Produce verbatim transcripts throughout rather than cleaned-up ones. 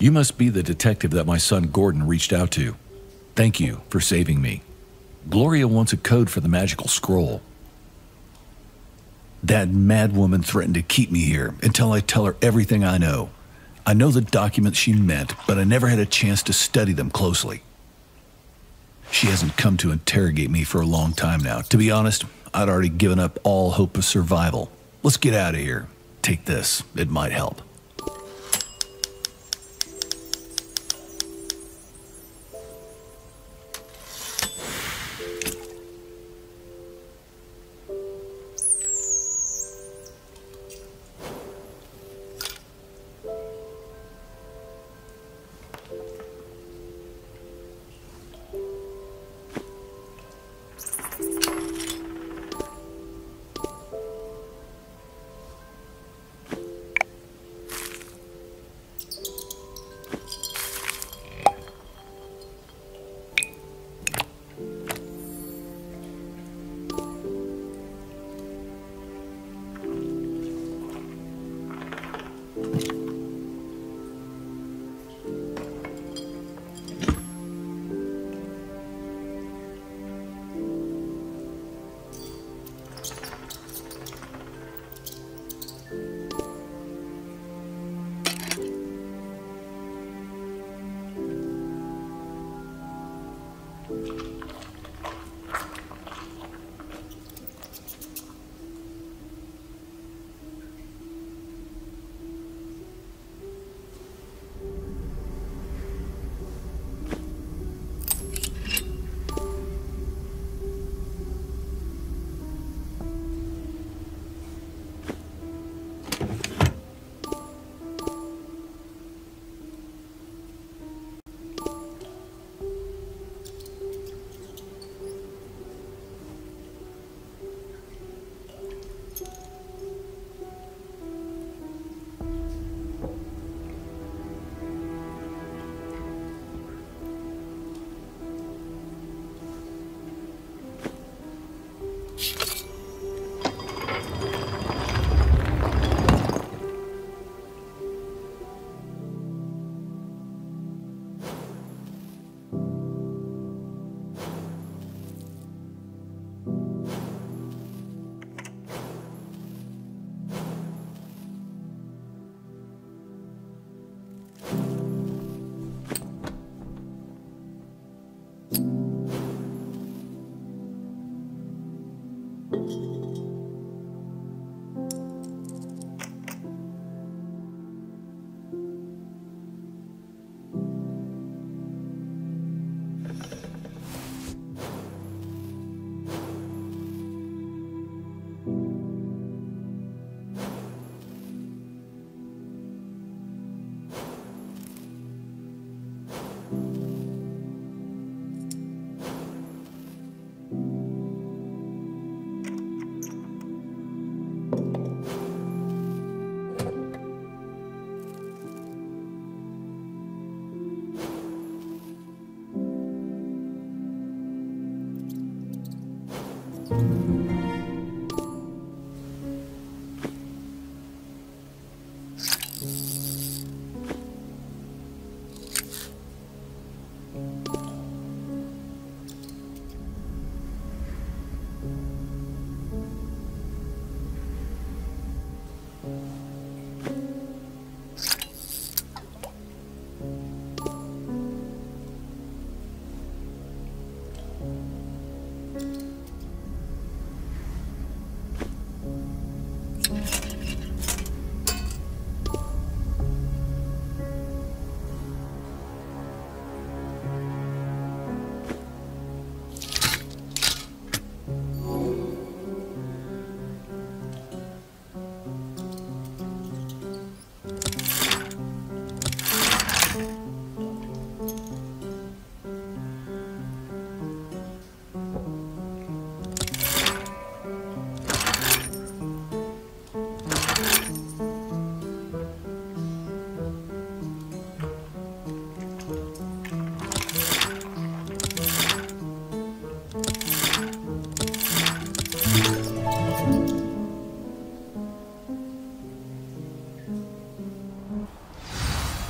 You must be the detective that my son Gordon reached out to. Thank you for saving me. Gloria wants a code for the magical scroll. That mad woman threatened to keep me here until I tell her everything I know. I know the documents she meant, but I never had a chance to study them closely. She hasn't come to interrogate me for a long time now. To be honest, I'd already given up all hope of survival. Let's get out of here. Take this. It might help.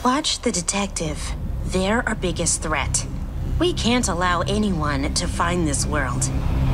Watch the detective. They're our biggest threat. We can't allow anyone to find this world.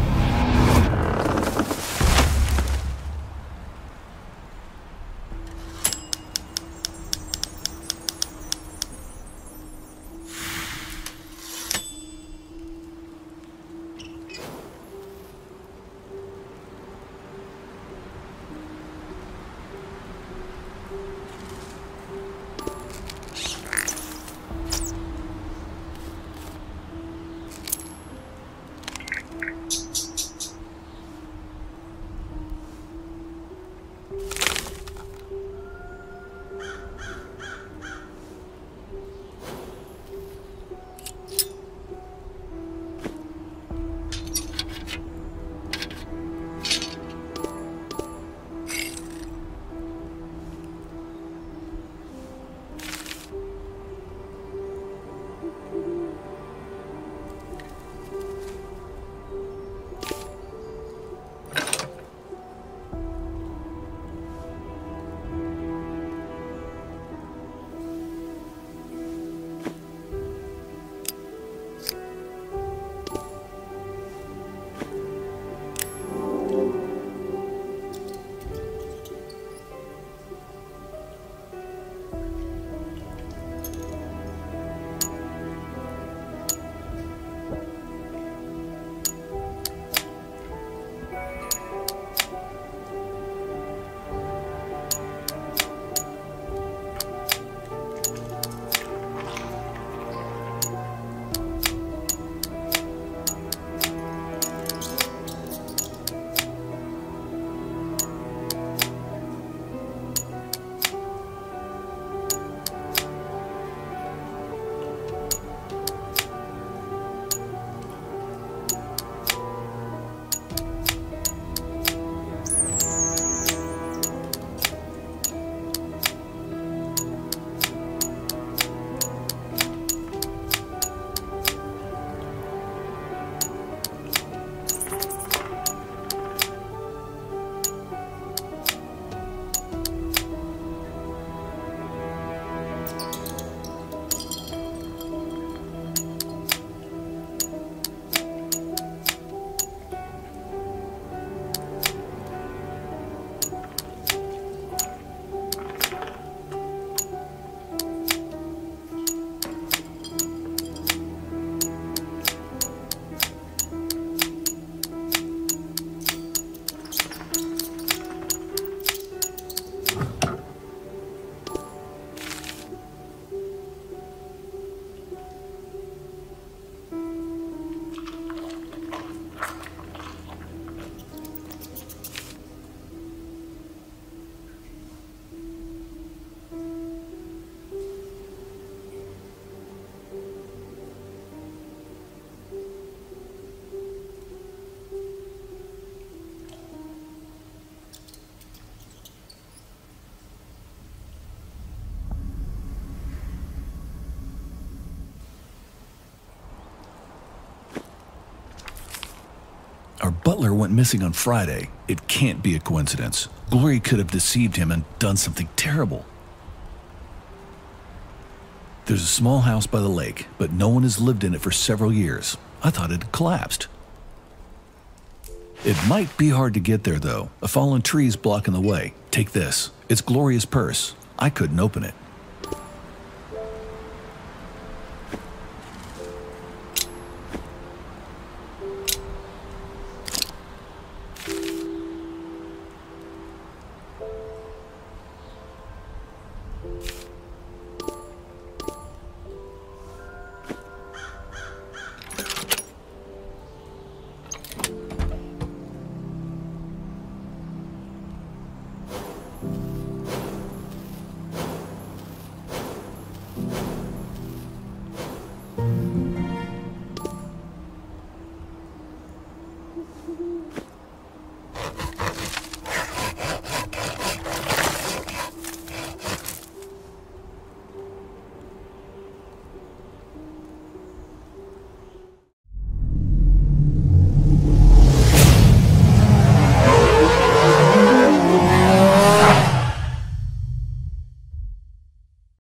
Our butler went missing on Friday. It can't be a coincidence. Glory could have deceived him and done something terrible. There's a small house by the lake, but no one has lived in it for several years. I thought it had collapsed. It might be hard to get there, though. A fallen tree is blocking the way. Take this. It's Gloria's purse. I couldn't open it.